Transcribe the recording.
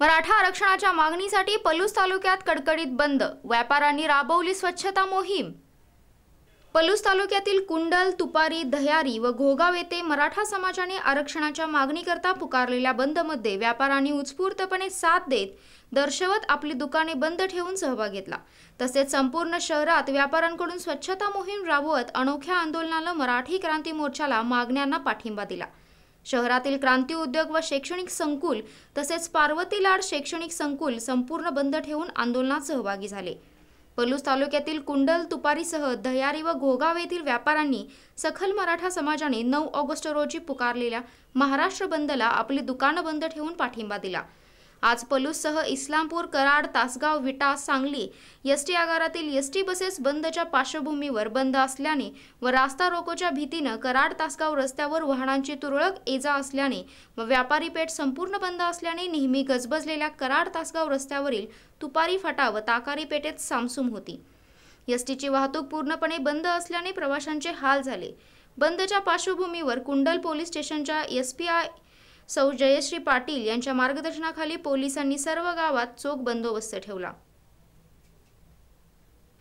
मराठा आरक्षणाच्या मागणीसाठी पलूस तालुक्यात कडकडीत बंद, व्यापाऱ्यांनी राबवली स्वच्छता मोहीम। पलूस तालुक्यातील कुंडल, तुपारी, दह्यारी व घोगाव येथे मराठा समाजाने आरक्षणाच्या मागणीकरता पुकारलेल्या बंदमध्ये व्यापाऱ्यांनी उत्स्फूर्तपणे साथ देत दर्शवत आपली दुकाने बंद ठेवून सहभाग घेतला। तसेच संपूर्ण शहरात व्यापाऱ्यांकडून स्वच्छता मोहीम राबवत अनोख्या आंदोलनाला मराठी क्रांती मोर्चाला मागण्यांना पाठिंबा दिला। शहरातील क्रांती उद्योग व शैक्षणिक संकुल तसेच पार्वती लाड शैक्षणिक संकुल संपूर्ण बंद ठेवून आंदोलनात सहभागी झाले। पलूस तालुक्यातील कुंडल, तुपारीसह दह्यारी व घोगाव येथील व्यापाऱ्यांनी सखल मराठा समाजाने 9 ऑगस्ट रोजी पुकारलेल्या महाराष्ट्र बंदला आपली दुकानं बंद ठेवून पाठिंबा दिला। आज पलूससह इस्लामपूर, कराड, तासगाव, विटा, सांगली एसटी आगारातील एसटी बसेस बंदच्या पार्श्वभूमीवर बंद असल्याने व रास्ता रोकोच्या भीतीने कराड तासगाव रस्त्यावर वाहनांची तुरळक ये-जा असल्याने व व्यापारी पेठ संपूर्ण बंद असल्याने नेहमी गजबजलेल्या कराड तासगाव रस्त्यावरील तुपारी फाटा व ताकारी पेठेत सामसूम होती। एसटीची वाहतूक पूर्णपणे बंद असल्याने प्रवाशांचे हाल झाले। बंदच्या पार्श्वभूमीवर कुंडल पोलीस स्टेशनच्या एसपीआय सौ जयश्री पाटील यांच्या मार्गदर्शनाखाली पोलिसांनी सर्व गावात चोख बंदोबस्त ठेवला।